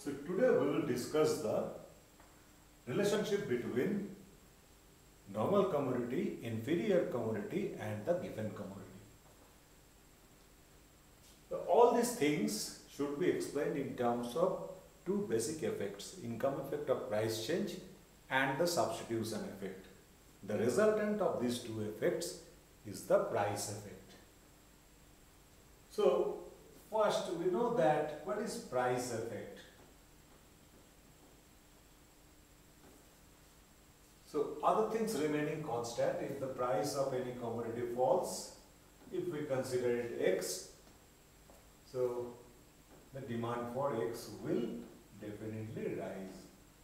So today we will discuss the relationship between normal commodity, inferior commodity and the given commodity. So all these things should be explained in terms of two basic effects, income effect of price change and the substitution effect. The resultant of these two effects is the price effect. So first we know that what is price effect. So other things remaining constant, if the price of any commodity falls, if we consider it X, so the demand for X will definitely rise.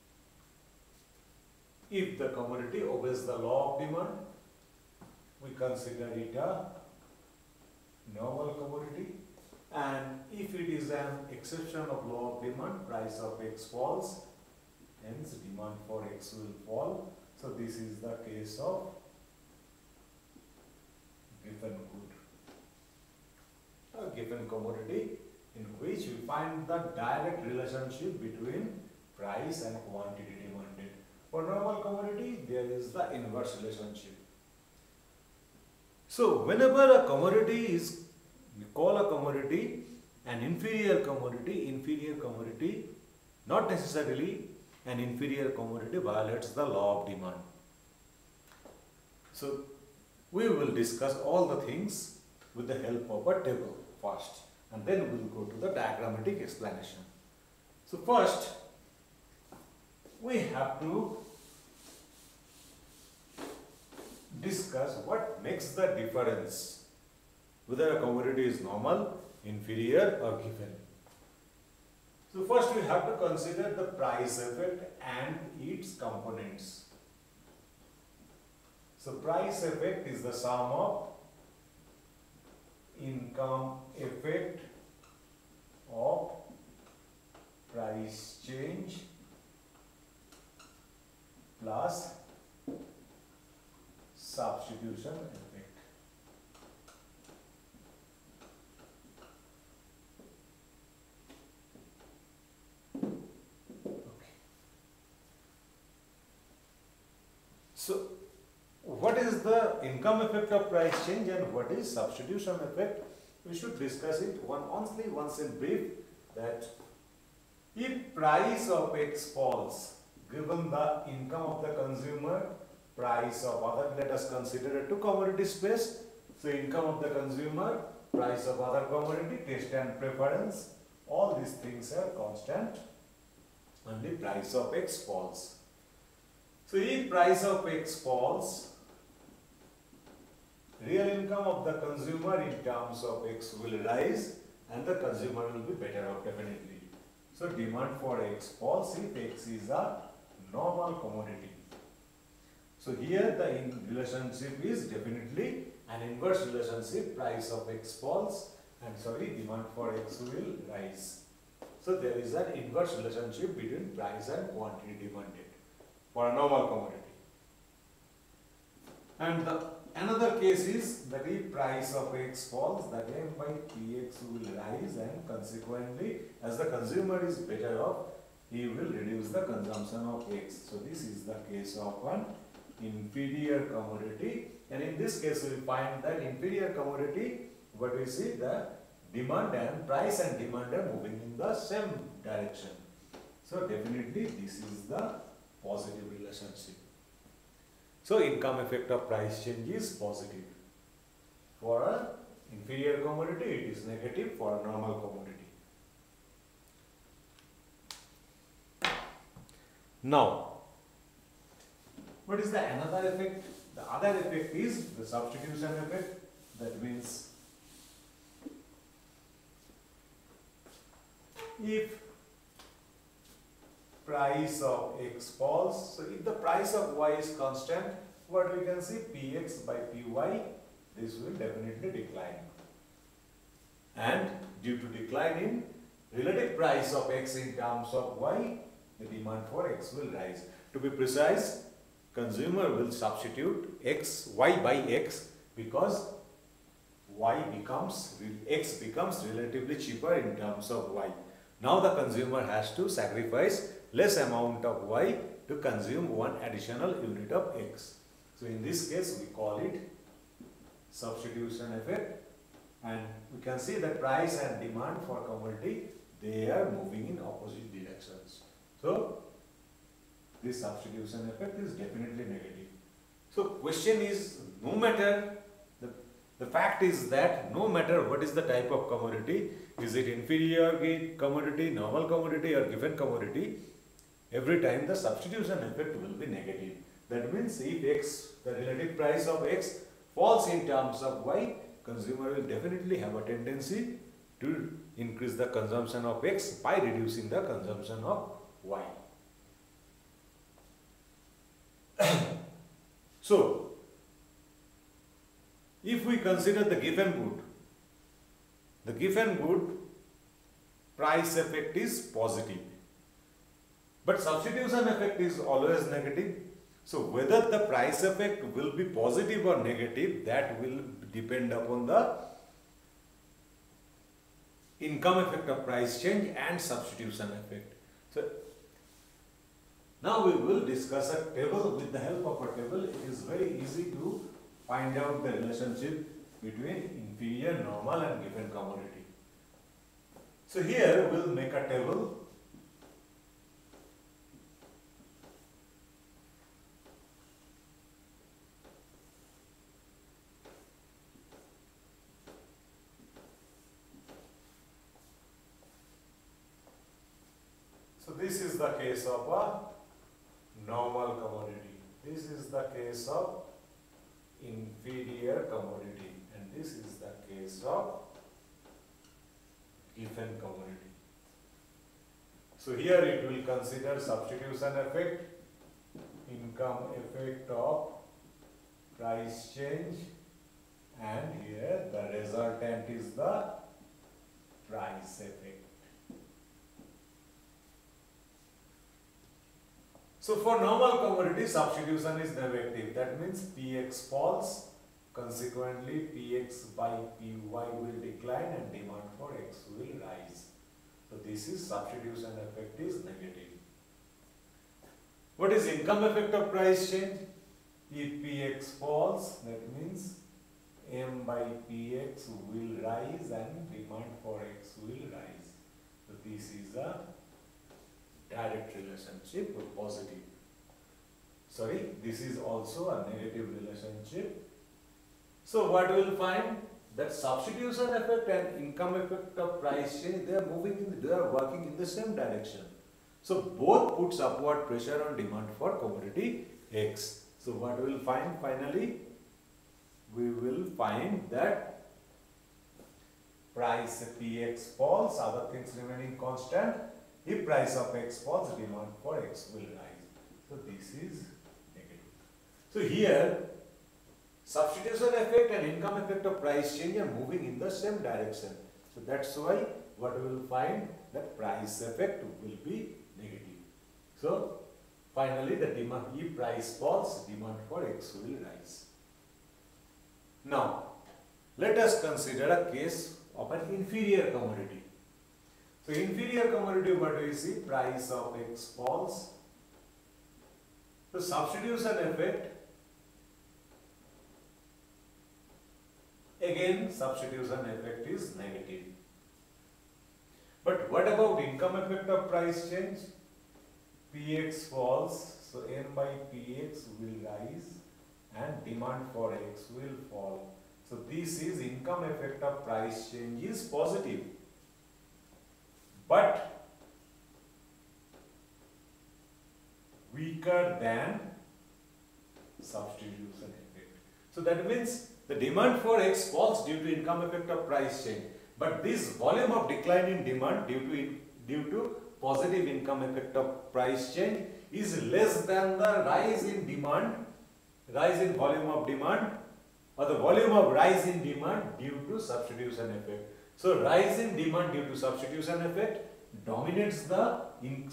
If the commodity obeys the law of demand, we consider it a normal commodity, and if it is an exception of law of demand, price of X falls, hence demand for X will fall. So this is the case of given good, a given commodity in which we find the direct relationship between price and quantity demanded. For normal commodity, there is the inverse relationship. So whenever a commodity is, we call a commodity an inferior commodity, not necessarily an inferior commodity violates the law of demand. So we will discuss all the things with the help of a table first, and then we will go to the diagrammatic explanation. So first we have to discuss what makes the difference whether a commodity is normal, inferior or given. So first we have to consider the price effect and its components. So price effect is the sum of income effect of price change plus substitution effect. So what is the income effect of price change and what is substitution effect? We should discuss it once in brief, that if price of X falls, given the income of the consumer, price of other, let us consider two commodity space. So income of the consumer, price of other commodity, taste and preference, all these things are constant, only price of X falls. So if price of X falls, real income of the consumer in terms of X will rise and the consumer will be better off definitely. So demand for X falls if X is a normal commodity. So here the relationship is definitely an inverse relationship, price of X falls and demand for X will rise. So there is an inverse relationship between price and quantity demanded for a normal commodity. And another case is that if price of X falls, that M by Px will rise, and consequently as the consumer is better off, he will reduce the consumption of X. So this is the case of an inferior commodity, and in this case we find that inferior commodity, what we see, the demand and price and demand are moving in the same direction. So definitely this is the positive relationship. So income effect of price change is positive. For an inferior commodity it is negative, for a normal commodity. Now, what is the another effect? The other effect is the substitution effect. That means if price of X falls, so if the price of Y is constant, what we can see, Px by Py, this will definitely decline. And due to decline in relative price of X in terms of Y, the demand for X will rise. To be precise, consumer will substitute Y by X because X becomes relatively cheaper in terms of Y. Now the consumer has to sacrifice less amount of Y to consume one additional unit of X. So in this case we call it substitution effect, and we can see that price and demand for commodity, they are moving in opposite directions. So this substitution effect is definitely negative. So question is, no matter the fact is that no matter what is the type of commodity, is it inferior commodity, normal commodity or given commodity, every time the substitution effect will be negative. That means if X, the relative price of X falls in terms of Y, consumer will definitely have a tendency to increase the consumption of X by reducing the consumption of Y. So, if we consider the given good price effect is positive, but substitution effect is always negative. So whether the price effect will be positive or negative, that will depend upon the income effect of price change and substitution effect. So now we will discuss a table. With the help of a table, it is very easy to find out the relationship between inferior, normal and given commodity. So here we will make a table. So this is the case of a normal commodity. This is the case of inferior commodity, and this is the case of given commodity. So here it will consider substitution effect, income effect of price change, and here the resultant is the price effect. So for normal commodity, substitution is negative. That means Px falls, consequently Px by Py will decline and demand for X will rise. So this is substitution effect is negative. What is income effect of price change? If Px falls, that means M by Px will rise and demand for X will rise. So this is a direct relationship with positive. Sorry, this is also a negative relationship. So what we will find, that substitution effect and income effect of price change, they are working in the same direction. So both puts upward pressure on demand for commodity X. So what we will find finally? We will find that price Px falls, other things remaining constant. If price of X falls, demand for X will rise. So this is negative. So here, substitution effect and income effect of price change are moving in the same direction. So that's why what we will find, that price effect will be negative. So finally the demand, if price falls, demand for X will rise. Now let us consider a case of an inferior commodity. So inferior commodity, what do you see? Price of X falls. The substitution effect, again substitution effect is negative. But what about income effect of price change? Px falls, so M by Px will rise and demand for X will fall. So this is income effect of price change is positive. But weaker than substitution effect. So that means the demand for X falls due to income effect of price change. But this volume of decline in demand due to positive income effect of price change is less than the rise in demand, rise in volume of demand, or the volume of rise in demand due to substitution effect. So rise in demand due to substitution effect dominates the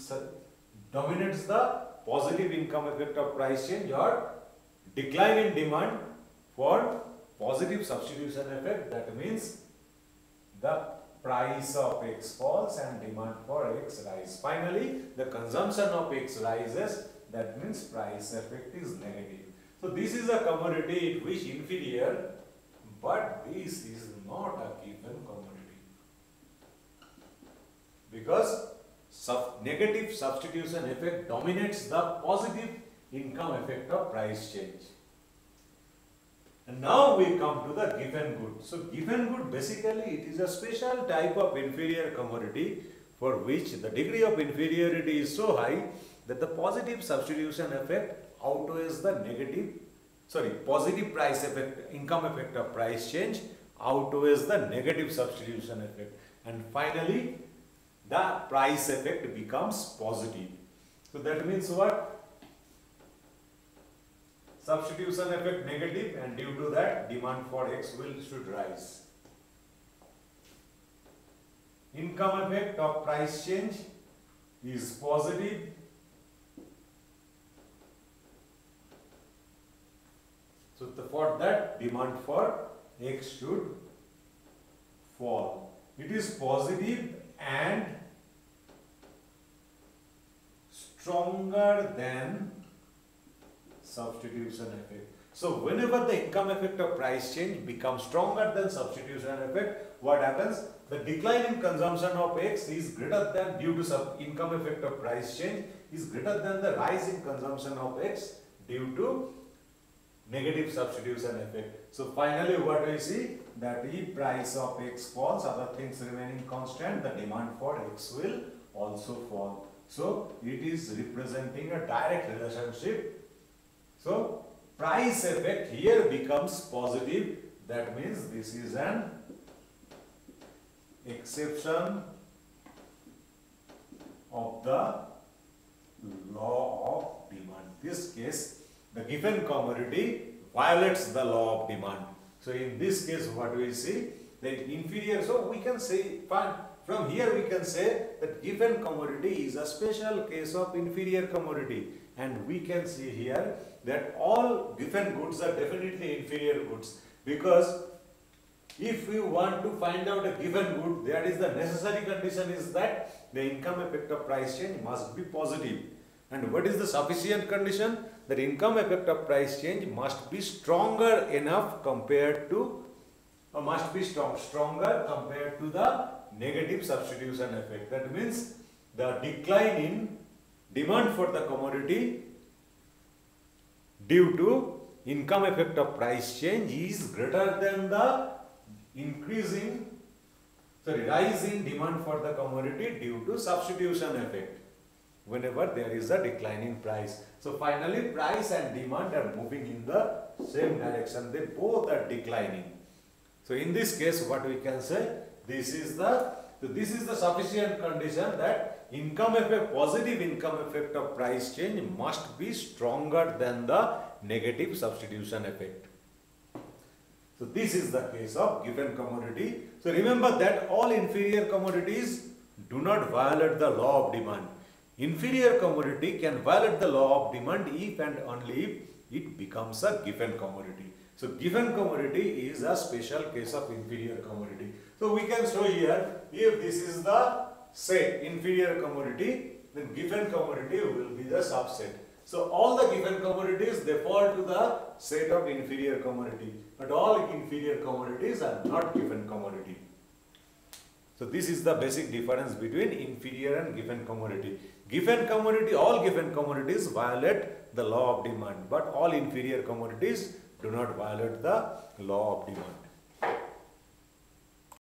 positive income effect of price change, or decline in demand for positive substitution effect. That means the price of X falls and demand for X rise. Finally, the consumption of X rises, that means price effect is negative. So this is a commodity which inferior, but this is not a given commodity. Because negative substitution effect dominates the positive income effect of price change. And now we come to the given good. So given good, basically it is a special type of inferior commodity for which the degree of inferiority is so high that the positive substitution effect outweighs the positive price effect, income effect of price change outweighs the negative substitution effect. And finally, the price effect becomes positive. So that means what? Substitution effect negative, and due to that demand for X should rise. Income effect of price change is positive. So for that demand for X should fall. It is positive and stronger than substitution effect. So whenever the income effect of price change becomes stronger than substitution effect, what happens? The decline in consumption of X is greater than, due to income effect of price change, is greater than the rise in consumption of X due to negative substitution effect. So finally what we see, that if price of X falls, other things remaining constant, the demand for X will also fall. So it is representing a direct relationship. So price effect here becomes positive. That means this is an exception of the law of demand. In this case, the given commodity violates the law of demand. So in this case, what we see, the inferior. So we can say, from here we can say that given commodity is a special case of inferior commodity, and we can see here that all given goods are definitely inferior goods, because if we want to find out a given good, that is the necessary condition is that the income effect of price change must be positive. And what is the sufficient condition? That income effect of price change must be stronger enough compared to, stronger compared to the negative substitution effect. That means the decline in demand for the commodity due to income effect of price change is greater than the rise in demand for the commodity due to substitution effect whenever there is a decline in price. So finally price and demand are moving in the same direction. They both are declining. So in this case what we can say, this is the sufficient condition that positive income effect of price change must be stronger than the negative substitution effect. So this is the case of given commodity. So remember that all inferior commodities do not violate the law of demand. Inferior commodity can violate the law of demand if and only if it becomes a given commodity. So given commodity is a special case of inferior commodity. So we can show here, if this is the set inferior commodity, then given commodity will be the subset. So all the given commodities, they fall to the set of inferior commodity, but all inferior commodities are not given commodity. So this is the basic difference between inferior and given commodity. Given commodity, all given commodities violate the law of demand, but all inferior commodities do not violate the law of demand.